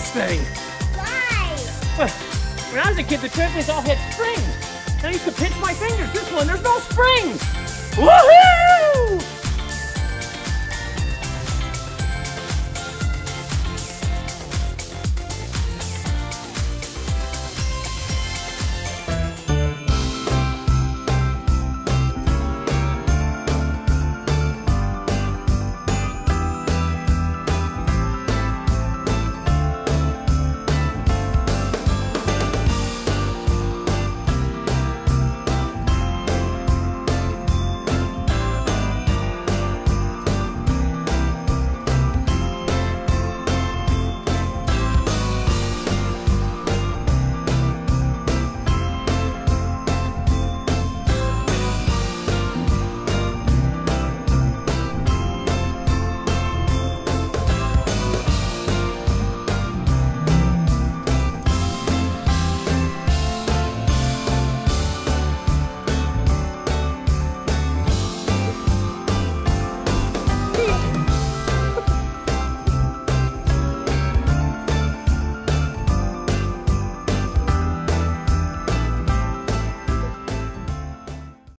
this thing. Why? Well, when I was a kid, the trampolines all had springs. And I used to pinch my fingers. This one, there's no springs. Woohoo!